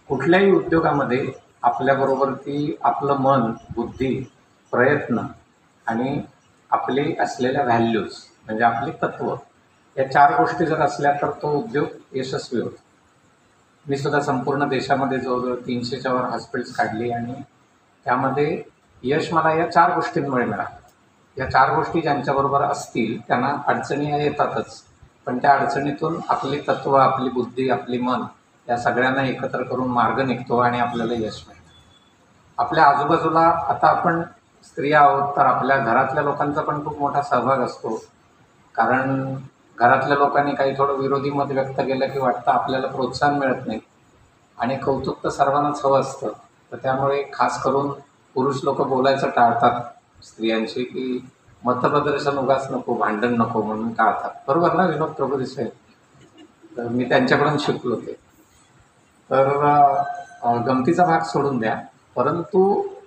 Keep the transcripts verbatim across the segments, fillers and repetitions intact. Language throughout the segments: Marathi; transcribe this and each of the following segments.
कुठल्याही उद्योगामध्ये आपल्याबरोबर ती आपलं मन, बुद्धी, प्रयत्न आणि आपली असलेल्या व्हॅल्यूज म्हणजे आपली तत्त्व या चार गोष्टी जर असल्या तर तो उद्योग यशस्वी होतो. मी सुद्धा संपूर्ण देशामध्ये जवळजवळ तीनशेच्या वर हॉस्पिटल्स काढली आणि त्यामध्ये यश मला या चार गोष्टींमुळे मिळालं. या चार गोष्टी ज्यांच्याबरोबर असतील त्यांना अडचणी या येतातच, पण त्या अडचणीतून आपली तत्त्व, आपली बुद्धी, आपली मन या सगळ्यांना एकत्र करून मार्ग निघतो आणि आपल्याला यश मिळतं. आपल्या आजूबाजूला आता आपण स्त्रिया आहोत तर आपल्या घरातल्या लोकांचा पण खूप मोठा सहभाग असतो. कारण घरातल्या लोकांनी काही थोडं विरोधी मत व्यक्त केलं की वाटतं आपल्याला प्रोत्साहन मिळत नाही आणि कौतुक तर सर्वांनाच हवं असतं. तर त्यामुळे खास करून पुरुष लोक बोलायचं टाळतात स्त्रियांशी की मतप्रदर्शन उगाच नको, भांडण नको म्हणून टाळतात. बरोबर ना विनोद प्रभुदेसाई? तर मी त्यांच्याकडून शिकलो ते. तर गमतीचा भाग सोडून द्या, परंतु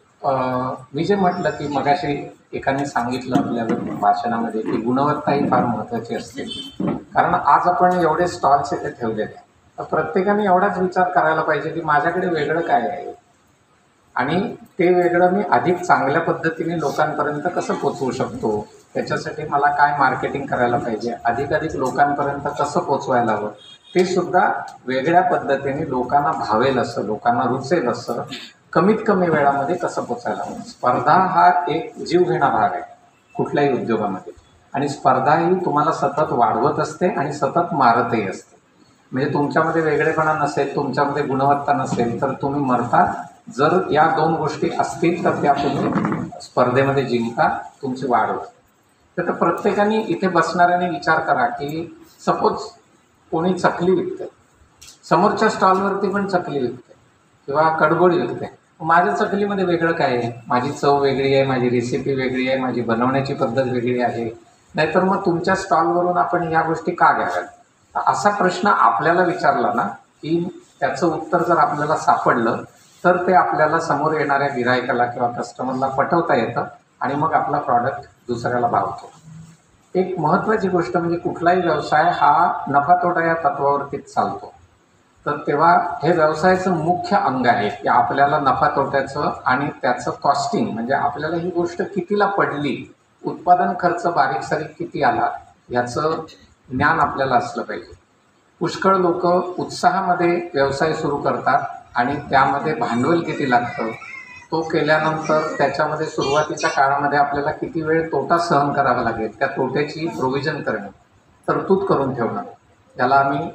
मी जे म्हटलं की मगाशी एकाने सांगितलं आपल्या भाषणामध्ये की गुणवत्ता ही फार महत्त्वाची असते. कारण आज आपण एवढे स्टॉल्स इथे ठेवलेले आहेत, तर प्रत्येकाने एवढाच विचार करायला पाहिजे की माझ्याकडे वेगळं काय आहे आणि ते वेगळं मी अधिक चांगल्या पद्धतीने लोकांपर्यंत कसं पोचवू शकतो, त्याच्यासाठी मला काय मार्केटिंग करायला पाहिजे, अधिकाधिक लोकांपर्यंत कसं पोचवायला हवं, ते सुद्धा वेगळ्या पद्धतीने लोकांना भावेल असं, लोकांना रुचेल असं, कमीत कमी वेळामध्ये कसं पोचायला हवं. स्पर्धा हा एक जीवघेणा भाग आहे कुठल्याही उद्योगामध्ये आणि स्पर्धा ही तुम्हाला सतत वाढवत असते आणि सतत मारतही असते. म्हणजे तुमच्यामध्ये वेगळेपणा नसेल, तुमच्यामध्ये गुणवत्ता नसेल तर तुम्ही मरता. जर या दोन गोष्टी असतील तर त्या तुम्ही स्पर्धेमध्ये जिंका, तुमची वाढ होते. तर प्रत्येकाने इथे बसणाऱ्याने विचार करा की सपोज कोणी चकली विकते, समोरच्या स्टॉलवरती पण चकली विकते किंवा कडबोळी विकते. माझ्या चकलीमध्ये वेगळं काय आहे? माझी चव वेगळी आहे, माझी रेसिपी वेगळी आहे, माझी बनवण्याची पद्धत वेगळी आहे. नाहीतर मग तुमच्या स्टॉलवरून आपण या गोष्टी का घ्याव्यात? असा प्रश्न आपल्याला विचारला ना की त्याचं उत्तर जर आपल्याला सापडलं तर ते आपल्याला समोर येणाऱ्या गिरायकाला किंवा कस्टमरला पटवता येतं आणि मग आपला प्रॉडक्ट दुसऱ्याला भावतो. एक महत्त्वाची गोष्ट म्हणजे कुठलाही व्यवसाय हा नफा तोटा या तत्वावरतीच चालतो. तर तेव्हा हे व्यवसायाचं मुख्य अंग आहे की आपल्याला नफा तोट्याचं आणि त्याचं कॉस्टिंग म्हणजे आपल्याला ही गोष्ट कितीला पडली, उत्पादन खर्च बारीक सारीक किती आला याचं ज्ञान आपल्याला असलं पाहिजे. पुष्कळ लोक उत्साहामध्ये व्यवसाय सुरू करतात आणि त्यामध्ये भांडवल किती लागतं, तो केल्यानंतर त्याच्यामध्ये सुरुवातीच्या काळामध्ये आपल्याला किती वेळ तोटा सहन करावा लागेल, त्या तोट्याची प्रोव्हिजन करणे, तरतूद करून ठेवणं, ज्याला आम्ही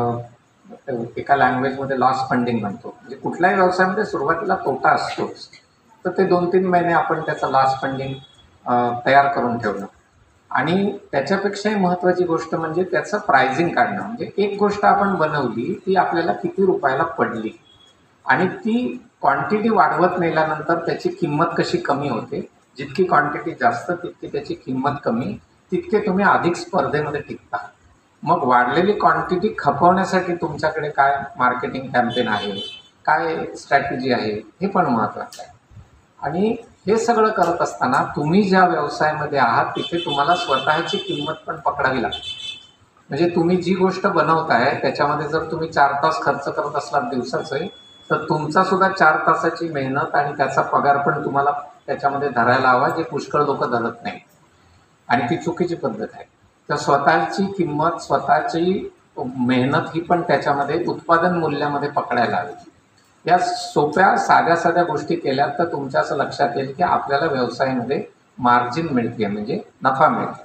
एका लँग्वेजमध्ये लॉस फंडिंग म्हणतो. म्हणजे कुठल्याही व्यवसायामध्ये सुरुवातीला तोटा असतोच, तर ते दोन तीन महिने आपण त्याचं लॉस फंडिंग तयार करून ठेवणं. आणि त्याच्यापेक्षाही महत्त्वाची गोष्ट म्हणजे त्याचं प्राइसिंग काढणं. म्हणजे एक गोष्ट आपण बनवली ती आपल्याला किती रुपयाला पडली आणि ती क्वांटिटी वाढवत नेल्यानंतर त्याची किंमत कशी कमी होते. जितकी क्वांटिटी जास्त तितकी त्याची किंमत कमी, तितके तुम्ही अधिक स्पर्धेमध्ये टिकता. मग वाढलेली क्वांटिटी खपवण्यासाठी तुमच्याकडे काय मार्केटिंग कॅम्पेन आहे, काय स्ट्रॅटेजी आहे, हे पण महत्त्वाचं आहे. आणि हे सगळं करत असताना तुम्ही ज्या व्यवसायामध्ये आहात तिथे तुम्हाला स्वतःची किंमत पण पकडावी लागते. म्हणजे तुम्ही जी गोष्ट बनवताय त्याच्यामध्ये जर तुम्ही चार तास खर्च करत असलात दिवसाचे, तर तुमचासुद्धा चार तासाची मेहनत आणि त्याचा पगार पण तुम्हाला त्याच्यामध्ये धरायला हवा, जे पुष्कळ लोक धरत नाही आणि ती चुकीची पद्धत आहे. तर स्वतःची किंमत, स्वतःची मेहनत ही पण त्याच्यामध्ये उत्पादन मूल्यामध्ये पकडायला हवी. या सोप्या साध्या साध्या गोष्टी केल्या तर तुमच्या असं लक्षात येईल की आपल्याला व्यवसायामध्ये मार्जिन मिळते, म्हणजे नफा मिळतो.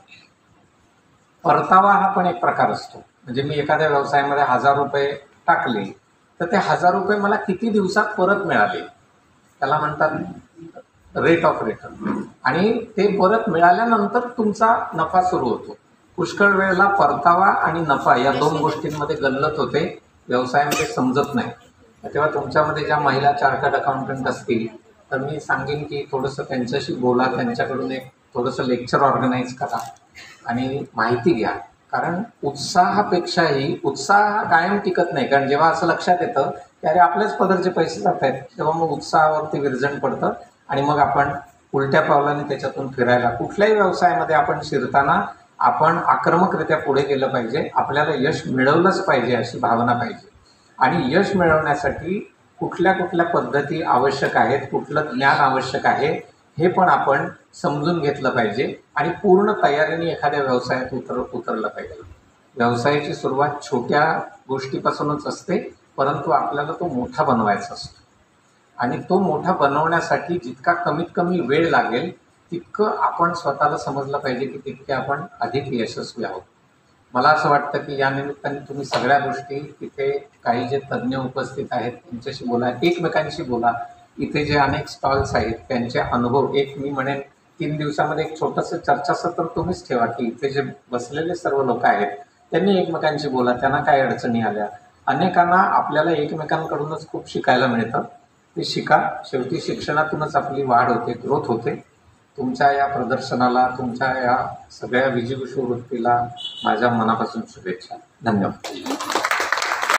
परतावा हा पण एक प्रकार असतो. म्हणजे मी एखाद्या व्यवसायामध्ये हजार रुपये टाकले तर ते हजार रुपये मला किती दिवसात परत मिळाले, त्याला म्हणतात रेट ऑफ रिटर्न. आणि ते परत मिळाल्यानंतर तुमचा नफा सुरू होतो. पुष्कळ वेळेला परतावा आणि नफा या दोन गोष्टींमध्ये गल्लत होते, व्यवसायामध्ये समजत नाही. तेव्हा तुमच्यामध्ये ज्या महिला चार्टर्ड अकाउंटंट असतील तर मी सांगेन की थोडंसं त्यांच्याशी बोला, त्यांच्याकडून एक थोडंसं लेक्चर ऑर्गनाईज करा आणि माहिती घ्या. कारण उत्साहापेक्षाही उत्साह हा कायम टिकत नाही. कारण जेव्हा असं लक्षात येतं की अरे आपल्याच पदरचे पैसे जात आहेत, तेव्हा मग उत्साहावरती विरजण पडतं आणि मग आपण उलट्या पावलाने त्याच्यातून फिरायला. कुठल्याही व्यवसायामध्ये आपण शिरताना आपण आक्रमकरित्या पुढे गेलं पाहिजे, आपल्याला यश मिळवलंच पाहिजे अशी भावना पाहिजे. आणि यश मिळवण्यासाठी कुठल्या कुठल्या पद्धती आवश्यक आहेत, कुठलं ज्ञान आवश्यक आहे हे पण आपण समजून घेतलं पाहिजे आणि पूर्ण तयारीने एखाद्या व्यवसायात उतर उतरलं पाहिजे. व्यवसायाची सुरुवात छोट्या गोष्टीपासूनच असते, परंतु आपल्याला तो मोठा बनवायचा असतो आणि तो मोठा बनवण्यासाठी जितका कमीत कमी वेळ लागेल तितकं आपण स्वतःला समजलं पाहिजे की तितके आपण अधिक यशस्वी आहोत. मला असं वाटतं की या निमित्ताने तुम्ही सगळ्या गोष्टी तिथे काही जे तज्ज्ञ उपस्थित आहेत त्यांच्याशी बोला, एकमेकांशी बोला. इथे जे अनेक स्टॉल्स आहेत त्यांचे अनुभव, एक मी म्हणेन तीन दिवसामध्ये एक छोटंसं चर्चासत्र तुम्हीच ठेवा की इथे जे बसलेले सर्व लोक आहेत त्यांनी एकमेकांशी बोला, त्यांना काय अडचणी आल्या. अनेकांना आपल्याला एकमेकांकडूनच खूप शिकायला मिळतं, ते शिका. शेवटी शिक्षणातूनच आपली वाढ होते, ग्रोथ होते. तुमच्या या प्रदर्शनाला, तुमच्या या सगळ्या विजिगीषू वृत्तीला माझ्या मनापासून शुभेच्छा. धन्यवाद.